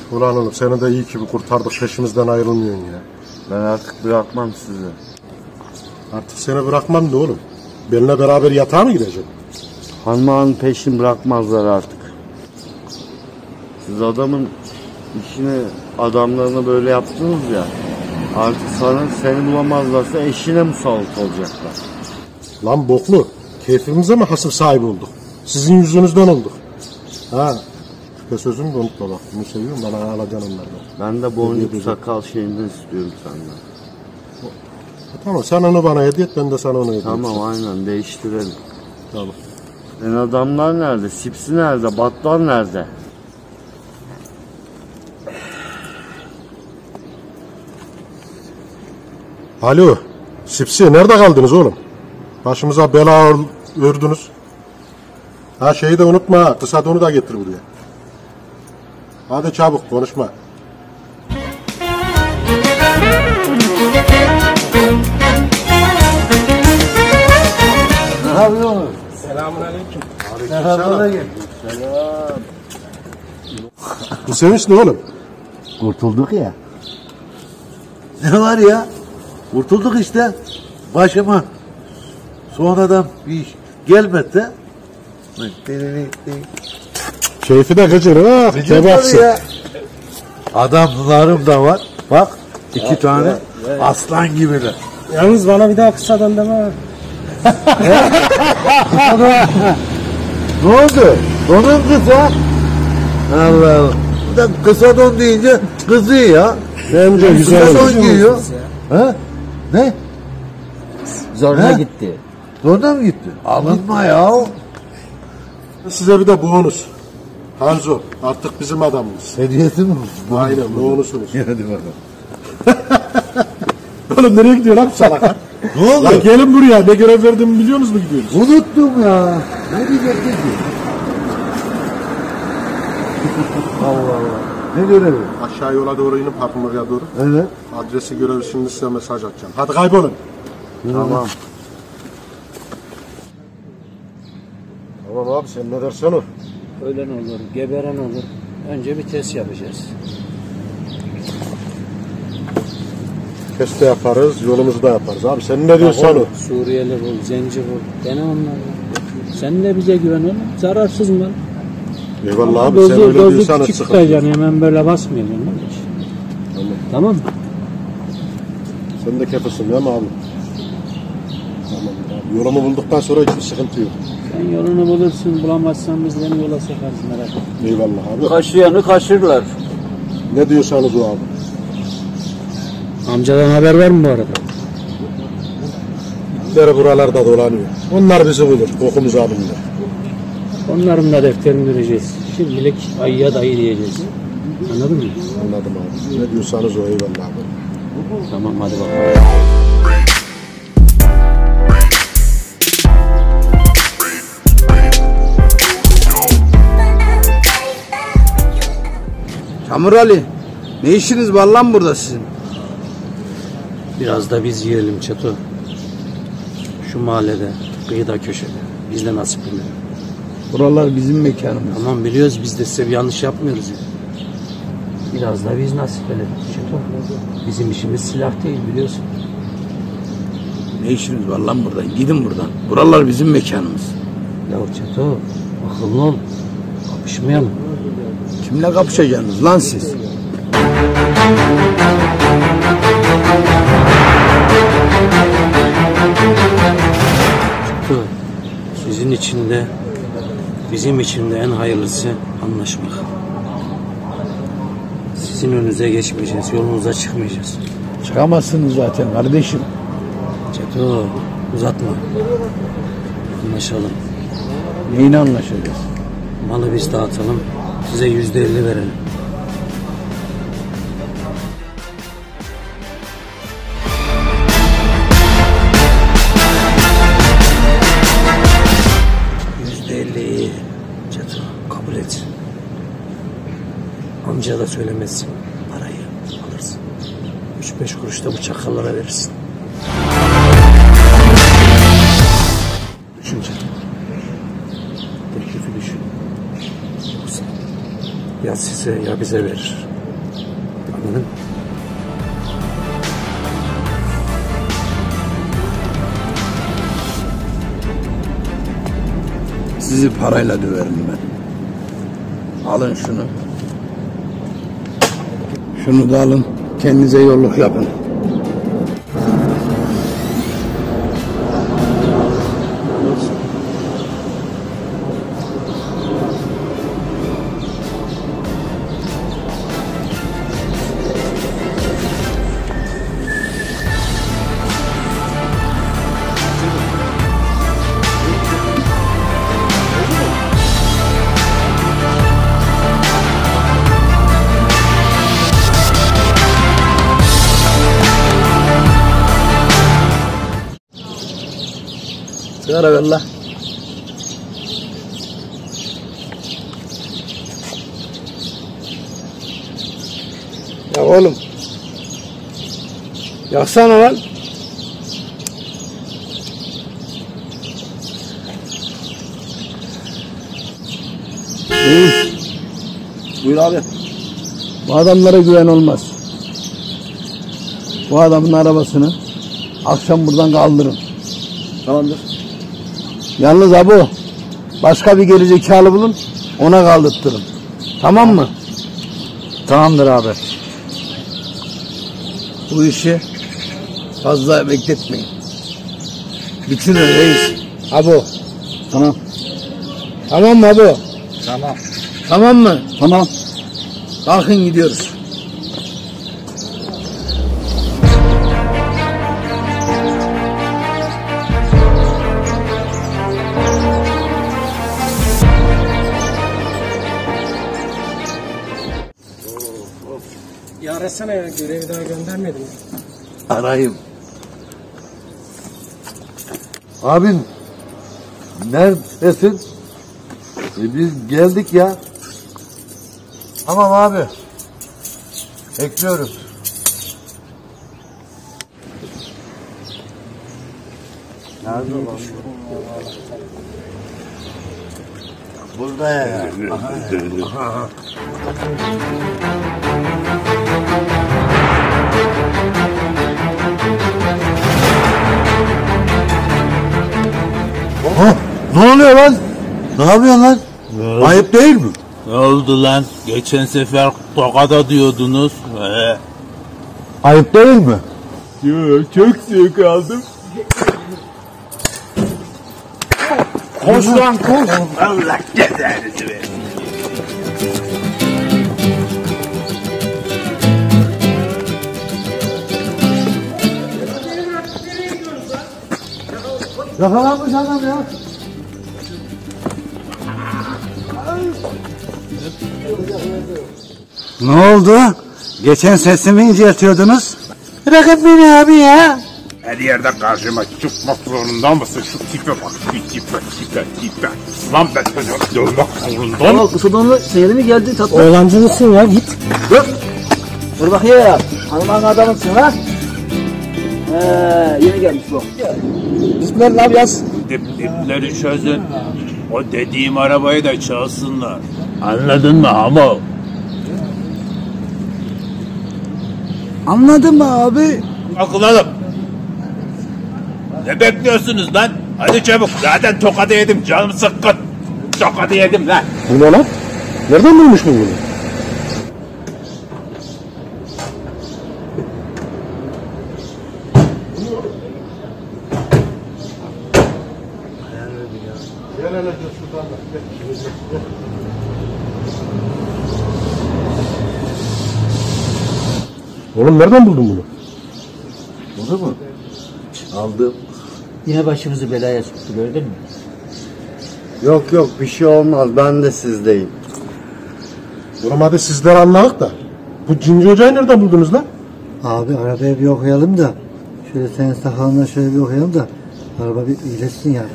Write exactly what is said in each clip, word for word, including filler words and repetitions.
Ulan oğlum seni de iyi ki bir kurtardık, peşimizden ayrılmıyorsun ya. Ben artık bırakmam sizi. Artık seni bırakmam da oğlum. Benimle beraber yatağa mı gideceksin? Hanımağın peşini bırakmazlar artık. Siz adamın işini, adamlarını böyle yaptınız ya. Artık sana, seni bulamazlarsa eşine musallat olacaklar. Lan boklu, keyfimize mi hasır sahibi olduk? Sizin yüzünüzden olduk. Ha, ve sözümü de unutma bak. Bunu seviyorum, bana alacaksın onlardan. Ben de boncuk sakal şeyinden istiyorum senden. Tamam, sen onu bana hediye et, ben de sana onu hediye edeyim. Tamam, aynen, değiştirelim. Tamam. Ben adamlar nerede? Sipsi nerede? Battal nerede? Alo, Sipsi nerede kaldınız oğlum? Başımıza bela ördünüz. Ha şeyi de unutma, kısa donu da getir buraya. Hadi çabuk, konuşma. Ne yapıyorsun? Selamünaleyküm. Selam. Selam. Bu sevinç ne oğlum? Kurtulduk ya. Ne var ya? Kurtulduk işte. Başıma sonradan bir iş gelmedi de. Keyfi de gıcır ha, kebapsın. Ya. Adamlarım da var. Bak iki tane aslan gibiler. Yalnız bana bir daha kısadan deme. Ne oldu? Donun kısa. Allah Allah. Bir de kısa don deyince kızıyor ya. Bence güzel Kısa olmuş. don giyiyor. Ha? Ne? Zoruna He? gitti. Donda mı gitti? Alınma ya. Size bir de bonus. Hanzo, artık bizim adamımız. Hediyesi mi? Aynen, bonusunuz. Hadi bakalım. Oğlum nereye gidiyor lan bu salak? Ne oldu? Lan gelin buraya, ne görev verdiğimi biliyor musunuz mu gidiyoruz? Unuttum ya. Ne diyecektin ki? Allah Allah. Ne görevi? Aşağı yola doğru inip parkımıya doğru. Evet. Adresi görevi şimdi size mesaj atacağım. Hadi kaybolun. Tamam. Tamam abi, sen ne dersen o. Ölen olur, geberen olur. Önce bir test yapacağız. Test de yaparız, yolumuzu da yaparız. Abi sen ne diyorsan o. Suriyeli bul, zenci bul. Dene onları. Sen de bize güven oğlum. Zararsız mı? Eyvallah abi, Dozu, sen öyle dozu diyorsan küçük sıkıntı. tutacaksın, hemen böyle basmayacaksın. Tamam. Tamam mı? Sen de kefisin değil mi abi? Tamam abi. Yolumu bulduktan sonra hiçbir sıkıntı yok. Sen yolunu bulursun, bulamazsan biz seni yola sokarız, merak etme. Eyvallah abi. Kaşıyanı kaşırlar. Ne diyorsanız o abi. Amcadan haber var mı bu arada? İtleri buralarda dolanıyor. Onlar bizi bulur, kokumuzu alırlar. Onların da defterini göreceğiz. Şimdilik ayıya dayı diyeceğiz. Anladın mı? Anladım abi. Ne diyorsanız o, eyvallah abi. Tamam, hadi bakalım. Çamur Ali, ne işiniz var lan burada sizin? Biraz da biz yiyelim Çeto. Şu mahallede, kıyıda köşede. Bizde nasip bilmiyor. Buralar bizim mekanımız. Tamam biliyoruz, biz de size bir yanlış yapmıyoruz ya. Biraz da biz nasip edelim Çeto. Bizim işimiz silah değil biliyorsun. Ne işiniz var lan burada? Gidin buradan. Buralar bizim mekanımız. Ya Çeto, akıllı ol. Kapışmayalım. Kimle kapışacaksınız lan siz? Çeto, sizin için de bizim için de en hayırlısı anlaşmak. Sizin önünüze geçmeyeceğiz, yolunuza çıkmayacağız. Çıkamazsınız zaten kardeşim. Çeto, uzatma. Anlaşalım. Neyine anlaşacağız? Malı biz dağıtalım, size yüzde elli verelim. Yüzde elli. Çeto, kabul et. Amcaya da söylemezsin. Parayı alırsın. Üç beş kuruş da bu çakallara verirsin. Düşün Çeto. Teklifi düşün. Yoksa ya size ya bize verir. Sizi parayla döverim ben. Alın şunu. Şunu da alın. Kendinize yolluk yapın. Sigara ver la. Ya oğlum. Yaksana lan. Reis. Buyur abi. Bu adamlara güven olmaz. Bu adamın arabasını akşam buradan kaldırın. Tamamdır. Yalnız abi başka bir gerizekalı bulun, ona kaldırtırın. Tamam mı? Tamamdır abi. Bu işi fazla bekletmeyin. Bitirin reis. Abo. Tamam. Tamam mı abo? Tamam. Tamam mı? Tamam. Kalkın gidiyoruz. Ya arasana ya, görevi daha göndermedim. Arayayım. Abin neredesin? E biz geldik ya. Tamam abi. Bekliyoruz. Nerede lan? Burada ya. Aha. Aha. Ha, ne oluyor lan? Ne yapıyorsun lan? Ayıp değil mi? Ne oldu lan? Geçen sefer tokada diyordunuz. Ee. Ayıp değil mi? Yo, çok zevk aldım. Koş lan koş. Allah cezanızı ver. Yakalanmış adam ya. Ne oldu? Geçen sesimi inceltiyordunuz. Bırakın beni abi ya. Her yerde karşıma çıkmak zorunda mısın? Şu tipe bak, bir tipe, tipe, tipe. Lan ben seni dövmek zorunda mı? Kısa donlu seyri mi geldi? Tat Oğlancı mısın ya, git. Dur. Dur bakayım ya. Hanıman adamısın ha? He, yeni gelmiş bu. Bizimler ne yapacağız? Dip dipleri çözün. O dediğim arabayı da çalsınlar. Anladın mı Hamo? Anladın mı abi? Akılalım. Ne bekliyorsunuz lan? Hadi çabuk. Zaten tokadı yedim. Canım sıkkın. Tokadı yedim lan. Bu ne lan? Nereden bulmuş bu bunu? Oğlum nereden buldun bunu? Bunu mu? Aldım. Yine başımızı belaya soktu, gördün mü? Yok yok bir şey olmaz, ben de sizdeyim. Oğlum hadi sizler anladık da. Bu cinci hocayı nereden buldunuz lan? Abi arabaya bir okuyalım da. Şöyle senin sakalına şöyle bir okuyalım da. Araba bir iyileşsin yani.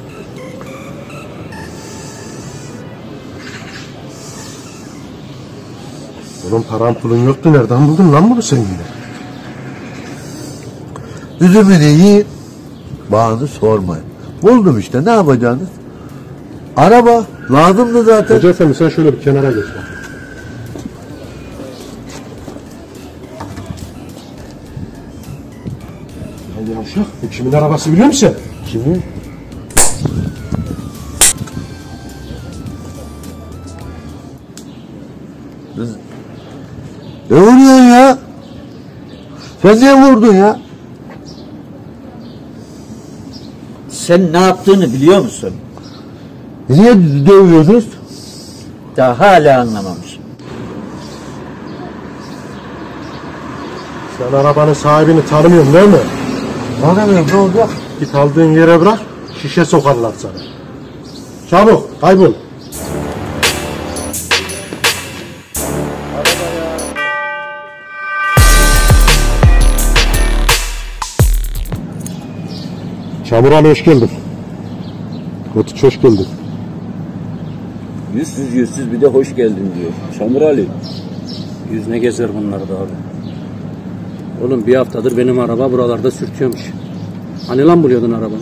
Oğlum paran pulun yoktu, nereden buldun lan bunu sen yine? Üzümünü yiyin. Bağını sormayın. Buldum işte, ne yapacaksınız? Araba lazımdı zaten. Hoca efendi sen şöyle bir kenara geç bak. Uşak, bu kimin arabası biliyor musun sen? Kimin? Ne vuruyorsun ya? Sen niye vurdun ya? Sen ne yaptığını biliyor musun? Niye dövüyorsunuz? Daha hala anlamamışım. Sen arabanın sahibini tanımıyorsun değil mi? Tanımıyorum, ne olacak? Git aldığın yere bırak, şişe sokarlar sana. Çabuk, kaybol. Çamur Ali hoş geldin. Kotiç hoş geldin. Yüzsüz yüzsüz bir de hoş geldin diyor. Çamur Ali. Yüz ne gezer bunlarda abi. Oğlum bir haftadır benim araba buralarda sürtüyormuş. Hani lan buluyordun arabanı?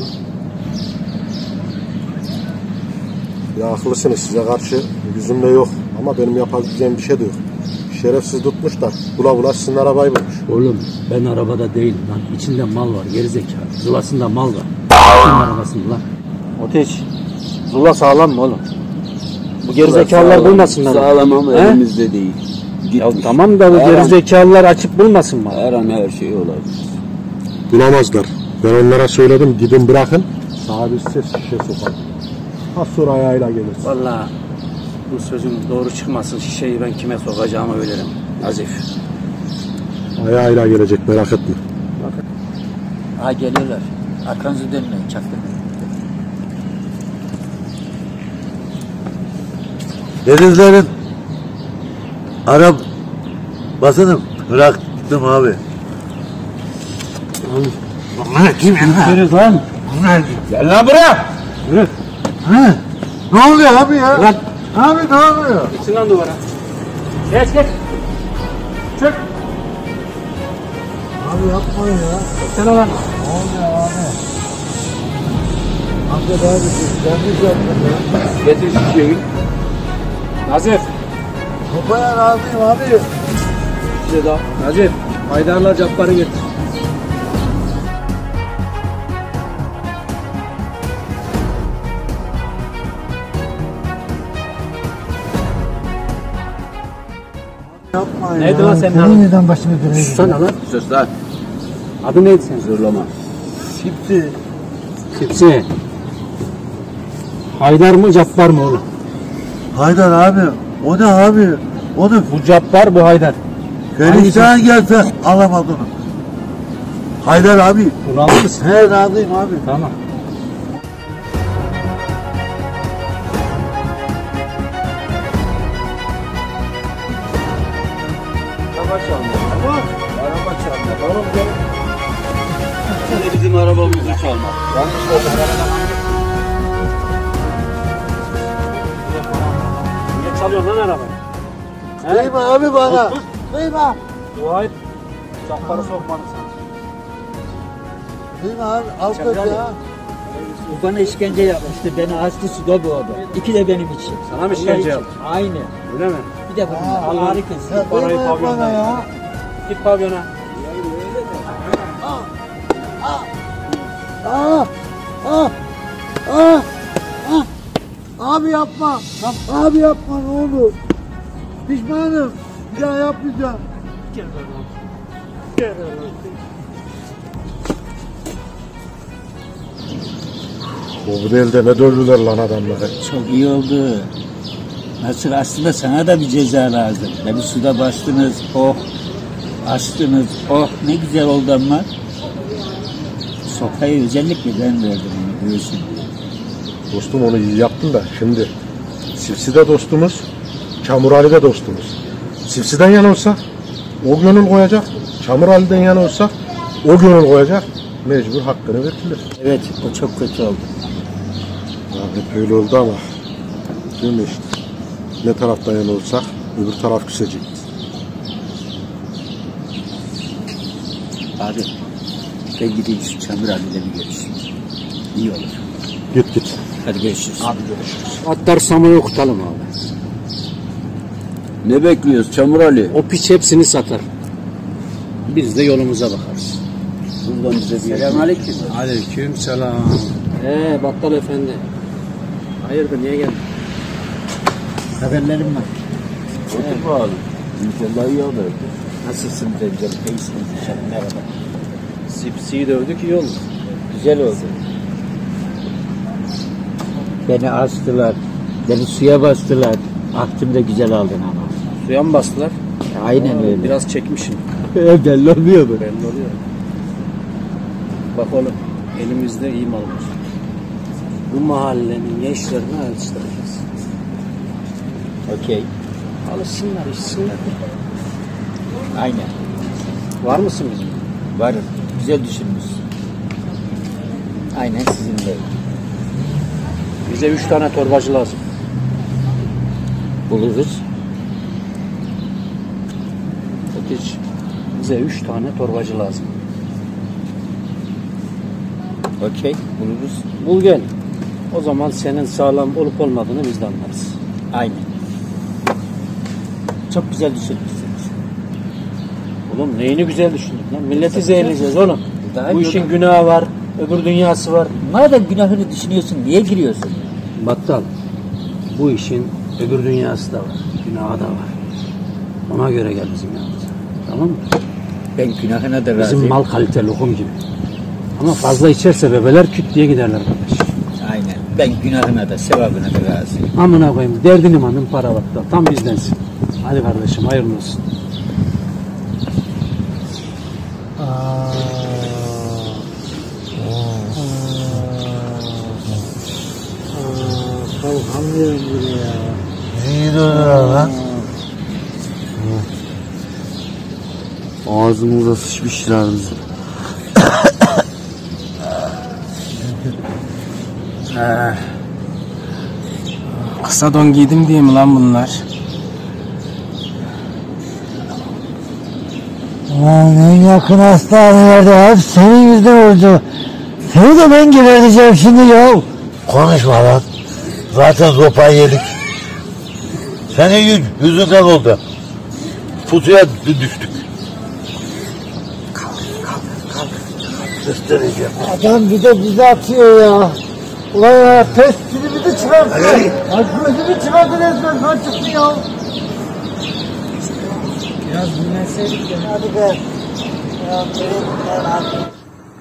Ya haklısınız, size karşı yüzümde yok. Ama benim yapabileceğim bir şey de yok. Şerefsiz tutmuşlar. Bula bula sizin arabayı bulmuş. Oğlum ben arabada değilim lan. İçinde mal var, gerizekalı. Zulasında mal var. Kimin arabasında lan? Ateş. Zula sağlam mı oğlum? Bu gerizekalılar bulmasınlar. Sağlam ama He? elimizde değil. Gitmiş. Ya tamam da bu Her an- gerizekalılar açıp bulmasın mı? Her an her şey olabilir. Bulamazlar. Ben onlara söyledim, gidin bırakın. Sahibi size şişe sokar. Az sonra ayağıyla gelirsin. Vallahi bu sözün doğru çıkmasın. Şişeyi ben kime sokacağımı bilirim. Nazif. Ayağıyla gelecek, merak etme. Ha geliyorlar. Arkanızı dönmeyin, çaktırmayın. Denizlerin Arap basını bıraktım abi. Bunlar kim ya? Yürü lan. Bunlar Gel lan buraya. Ha? Ne oluyor abi ya? Lan. Abi ne oluyor? Geçin lan duvara. Geç geç. Çık. Abi yapmayın ya. Geçsene lan. Ne oluyor abi? Hakikaten abi siz yanlış yaptın ya. Getir şişeyi. Nazif. Kopaya razıyım abi. Size daha. Nazif. Haydarlar Cabbar'ı getir. Yapmayın Neydi ya. lan senin adın? Yeniden başımı döneyim. Susana lan. Sus lan. Adı neydi senin? Zırlama. Şimdi Tipsi. Haydar mı Cabbar mı oğlum? Haydar abi. O ne abi? O ne? Bu Cabbar bu Haydar. Perişan gelse alamaz onu. Haydar abi. Razı mısın? He razıyım abi. Tamam. Şimdi bizim arabamızı çalmak. Niye çalıyorsun lan arabayı? Kıyma abi bana. Kıyma. Dua et. Cabbar'ı sokmanı sana. Kıyma abi. Al kaç ya. Bu bana işkence yapmıştı. Beni açtı suda boğdu. İki de benim için. Sana mı işkence yaptı? Aynı. Öyle mi? Bir de bunun Allah'ını kesin. Ya Parayı kıyma yap pavyondan bana ya. Git pavyona. Ah. Ah. Ah. Ah. Abi yapma. Abi yapma ne olur. Pişmanım. Bir daha yapmayacağım. Bu elde ne dövdüler lan adamları. Çok iyi oldu. Nasıl aslında sana da bir ceza lazım. Beni suda bastınız. Oh. Açtınız. Oh ne güzel oldu ama. Sopayı özellikle ben verdim onu göğsün. Dostum onu iyi yaptın da şimdi Sipsi de dostumuz, Çamur Ali de dostumuz. Sipsi'den yana olsak o gönül koyacak, Çamur Ali'den yana olsak o gönül koyacak. Mecbur hakkını verilir. Evet o çok kötü oldu. Ya hep öyle oldu ama değil mi işte? Ne taraftan yana olsak öbür taraf küsecek. Abi ben gideyim şu Çamur abiyle bir görüşeyim. İyi olur. Git git. Hadi görüşürüz. Abi görüşürüz. Atlar Samo'yu okutalım abi. Ne bekliyoruz Çamur Ali? O piç hepsini satar. Biz de yolumuza bakarız. Buradan bize bir... Selamünaleyküm. Aleyküm selam. Ee Battal Efendi. Hayırdır niye geldin? Haberlerim var. Otur bakalım. İnşallah iyi haber. Nasılsınız hocam? İyisiniz inşallah. Merhaba. Sipsiyi dövdük iyi oldu. Güzel oldu. Beni astılar. Beni suya bastılar. Aklım da güzel aldın ama. Suya mı bastılar? Aynen öyle. Biraz çekmişim. Belli olmuyor mu? Belli oluyor. Bak oğlum elimizde iyi mal var. Bu mahallenin gençlerini alıştıracağız. Okey. Alışsınlar, içsinler. Aynen. Var mısın bizim? Varım. Güzel düşünmüşsün. Aynen sizinle. Bize üç tane torbacı lazım. Buluruz. Hiç. Bize üç tane torbacı lazım. Okey. Buluruz. Bul gel. O zaman senin sağlam olup olmadığını biz de anlarız. Aynen. Çok güzel düşünmüşsünüz. Oğlum neyini güzel düşündük lan? Milleti zehirleyeceğiz oğlum. Daha Bu işin günahı var, öbür dünyası var. Madem günahını düşünüyorsun, niye giriyorsun? Battal, bu işin öbür dünyası da var, günahı da var. Ona göre gel bizim yanımıza. Tamam mı? Ben günahına da razıyım. Bizim mal kalite lokum gibi. Ama fazla içerse bebeler küt diye giderler kardeş. Aynen. Ben günahına da sevabına da razıyım. Amına koyayım, derdin imanın para Battal. Tam bizdensin. Hadi kardeşim, hayırlı olsun. Kalkamıyorum buraya. İyi dönüyor lan. Ağzımıza sıçmışlar bizi. Kısa don giydim diye mi lan bunlar? Lan en yakın hastanelerde hep senin yüzünden öldü. Seni de ben geberteceğim şimdi ya. Konuşma lan. Zaten sopayı yedik. Senin yüz, yüzünden oldu. Pusuya düştük. Göstereceğim. Adam bir de bizi atıyor ya. Ulan ya pes gibi bizi çıkarttı. Ay gözümü çıkarttı resmen. Lan çıktı ya. Biraz dinlenseydik ya. Hadi be. Ya benim hadi.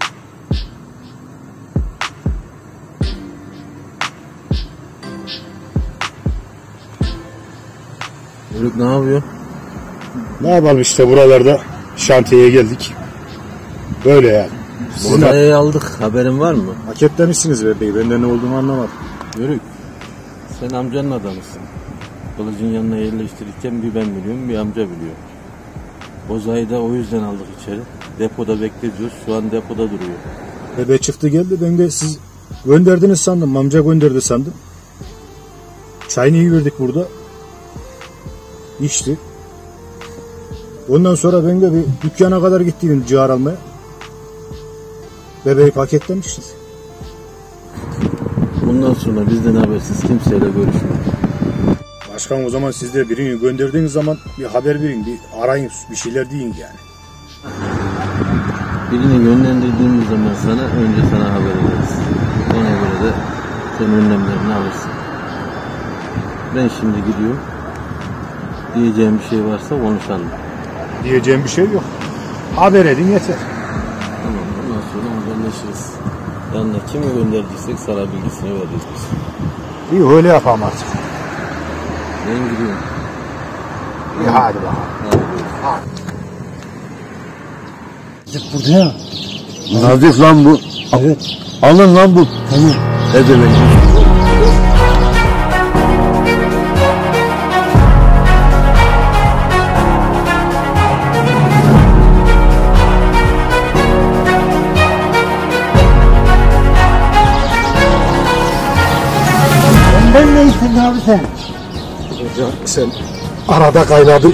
Yörük ne yapıyor? Ne yapalım işte buralarda şantiyeye geldik. Böyle yani. Sizin Odayı aldık. Haberin var mı? hak etmemişsiniz be bey. Ben de ne olduğunu anlamadım. Yörük. Sen amcanın adamısın. Kılıcın yanına yerleştirirken bir ben biliyorum, bir amca biliyor. Bozayı da o yüzden aldık içeri. Depoda bekletiyoruz. Şu an depoda duruyor. Bebe çıktı geldi. Ben de siz gönderdiniz sandım. Amca gönderdi sandım. Çayını iyi verdik burada. İçti. Ondan sonra ben de bir dükkana kadar gittim ciğer almaya. Bebeği paketlemişiz. Bundan sonra bizden habersiz kimseyle görüşmeyin. Başkan o zaman siz de birini gönderdiğiniz zaman bir haber verin, bir arayın, bir şeyler deyin yani. Birini yönlendirdiğimiz zaman sana önce sana haber ederiz. Ona göre de sen önlemlerini alırsın. Ben şimdi gidiyorum. Diyeceğim bir şey varsa konuşalım. Diyeceğim bir şey yok. Haber edin yeter. Tamam, ondan sonra haberleşiriz. Yanına kimi gönderdiysek sana bilgisini veririz biz. İyi öyle yapalım artık. Ben gidiyorum. İyi hadi bakalım. Hadi. Burada ya. Nazif lan bu. Evet. Alın lan bu. Tamam. Ne demek? Ben ne istedin abi sen? Hocam sen arada kaynadın.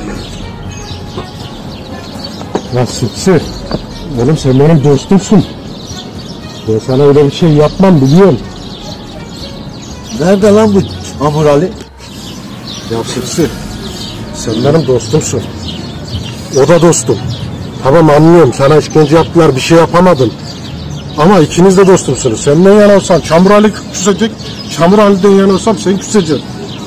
Nasılsın? Oğlum sen benim dostumsun. Ben sana öyle bir şey yapmam biliyorum. Nerede lan bu Hamur Ali? Ya Sıpsı, sen benim dostumsun. O da dostum. Tamam anlıyorum, sana işkence yaptılar, bir şey yapamadın. Ama ikiniz de dostumsunuz. Senden yana olsam Çamur Ali küsecek, Çamur Ali'den yana olsam sen küseceksin.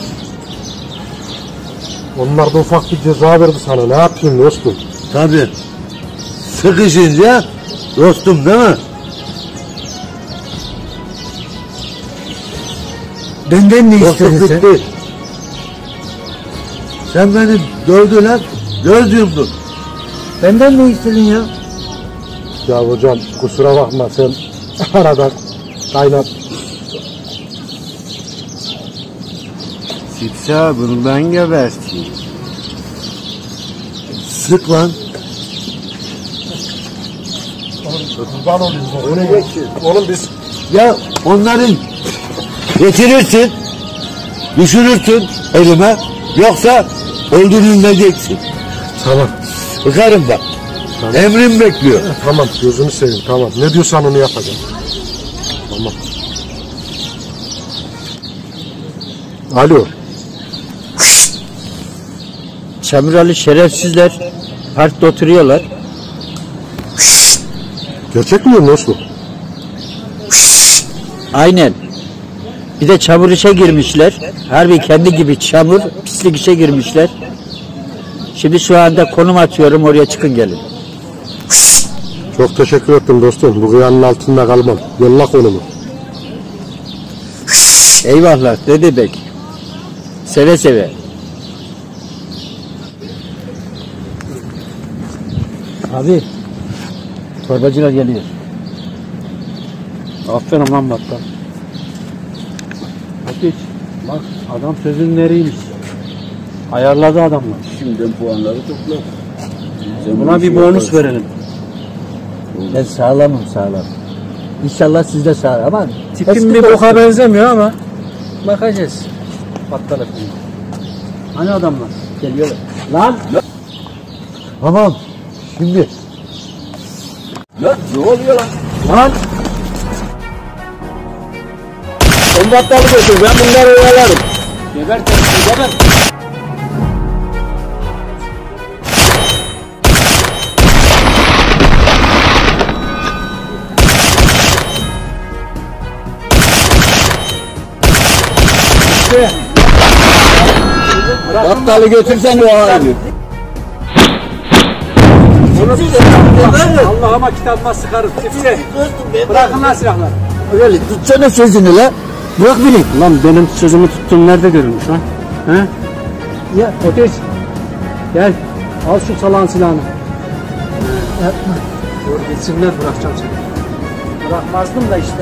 Onlar da ufak bir ceza verdi sana, ne yapayım dostum? Tabii. Sıkışınca dostum değil mi? Benden ne Dostluk istedin sen? bitti. Sen beni dövdüler, göz yumdun. Benden ne istedin ya? Ya hocam kusura bakma, sen arada kaynat. Sipsi bunu ben geberteyim. Sık lan. Kurban olayım. Onu geçin. Oğlum biz Ya onları getirirsin, düşürürsün elime, yoksa öldürülmeyeceksin. tamam. Sıkarım bak. Emrim bekliyor. Tamam gözünü seveyim, tamam. Ne diyorsan onu yapacağım. Tamam. Alo. Çamur Ali şerefsizler parkta oturuyorlar. Gerçek mi diyorsun dostum? Aynen. Bir de çamur işe girmişler. Harbi kendi gibi çamur, pislik işe girmişler. Şimdi şu anda konum atıyorum, oraya çıkın gelin. Çok teşekkür ettim dostum. Bu kıyanın altında kalmam. Yolla konumu. Eyvallah, ne demek. Seve seve. Abi, torbacılar geliyor. Aferin lan Battal. Ateş, bak adam sözün nereymiş. Ayarladı adamlar. Şimdiden puanları topla. Buna bir bonus verelim. Ben sağlamım sağlam. İnşallah siz de sağlam ama Tipim bir boka benzemiyor ama bakacağız. Battal efendim. Hani adamlar? geliyorlar. Lan! Tamam, şimdi. Lan ne oluyor lan? Lan! Sen Battalı götür, ben bunları oyalarım. Geber kendini geber. Battalı götürsen o abi. Allah'ıma kitabıma sıkarım. Tipine. Bırakın lan silahları. Öyle tutsana sözünü la. Bırak beni. Lan benim sözümü tuttuğum nerede görülmüş lan? He? Ya Otis. Gel. Al şu salağın silahını. Yapma. Dur gitsinler, bırakacağım seni. Bırakmazdım da işte.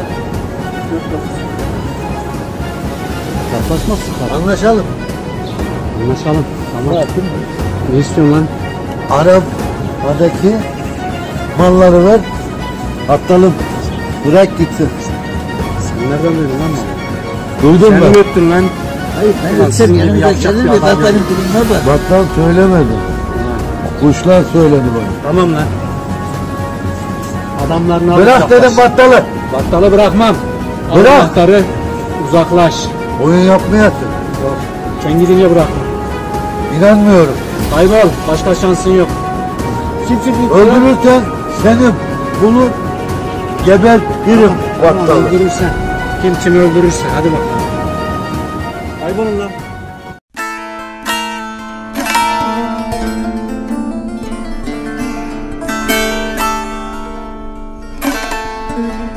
Yaklaşma sıkar. Anlaşalım. Anlaşalım. Tamam. Ne istiyorsun lan? Arabadaki malları ver, atalım. Bırak gitsin. Sen nereden duydun lan bana? Duydun Sen mu? mi öttün lan? Hayır, Ulan sizin gibi yavşak bir adam yok. Battal söylemedi. Kuşlar söyledi bana. Tamam lan. Adamlarını al. Bırak uzaklaş. dedim battalı. Battalı bırakmam. Al Bırak. anahtarı, uzaklaş. Oyun yapmayasın. Yok. Sen gidince bırakma. İnanmıyorum. Kaybol. Başka şansın yok. Kim kim kim? Öldürürsen seni bulur, gebertirim Tamam, battalı. öldürürsen. Kim kimi öldürürse. Hadi bakalım. Kaybolun lan. Thank you.